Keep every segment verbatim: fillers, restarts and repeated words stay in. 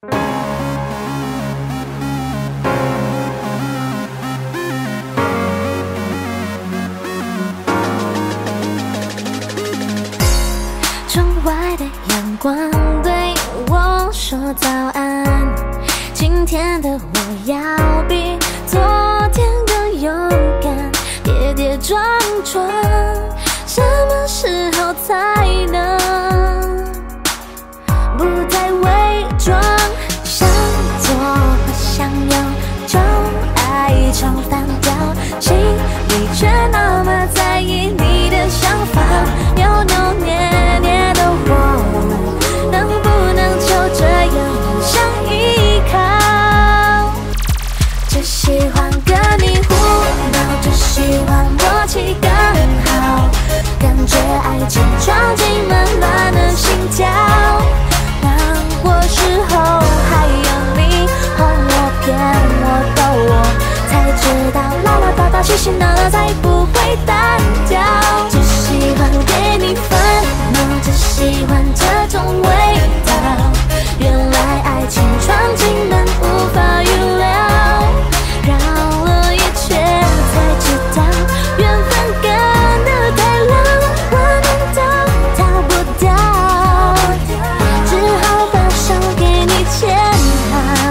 窗外的阳光对我说早安，今天的我要比昨天更勇敢，跌跌撞撞，什么时候才能不再伪装？想左或想右，就爱唱反调，心里却那么在意你的想法，扭扭捏捏的我们，能不能就这样互相依靠？只喜欢跟你胡闹，只喜欢默契刚好，感觉爱情闯进闷乱的心跳，难过时候还有你哄我骗我逗我，才知道唠唠叨叨嘻嘻闹闹才不会单调。只喜欢给你烦恼，只喜欢这种味道，原来爱情闯进门无法预料，绕了一圈才知道缘分跟得太牢，我们都逃不掉，只好把手给你牵好。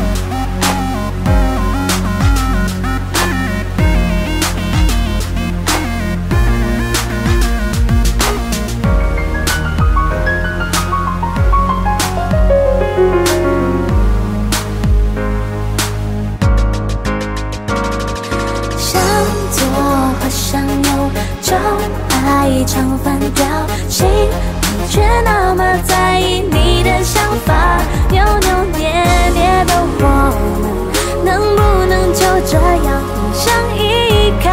向左或向右，就爱唱反调，心里却那么在意你的想法，扭扭捏捏的我们，能不能就这样互相依靠？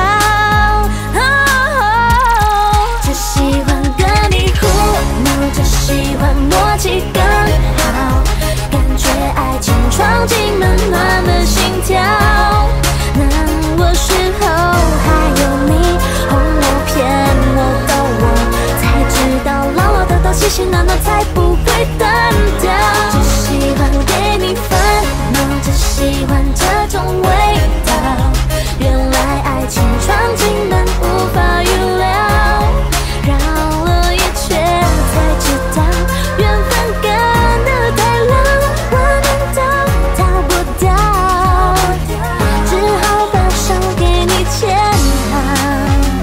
只喜欢跟你胡闹，只喜欢默契刚好，感觉爱情闯进闷乱的心跳，难过时候还有你哄我骗我逗我，才知道唠唠叨叨嘻嘻闹闹才不会单调。只喜欢给你烦恼，只喜欢这种味道，原来爱情闯进门无法预料，绕了一圈才知道缘分跟得太牢，我们都逃不掉，只好把手给你牵好。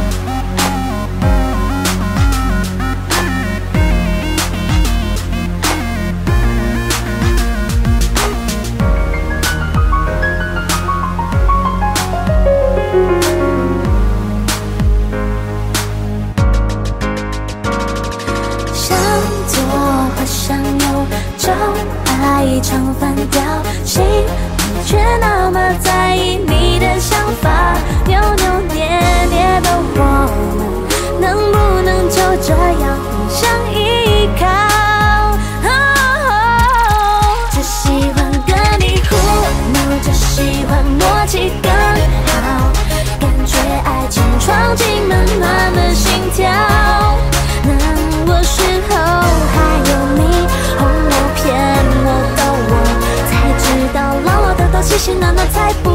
向左或向右，就爱唱反调，心里却那么在意你的想法，扭扭捏捏的我们，能不能就这样互相依靠？只喜欢跟你胡闹，只喜欢默契刚好，感觉爱情闯进闷乱的心跳，难过时候还有你哄我骗我逗我，才知道唠唠叨叨嘻嘻闹闹才不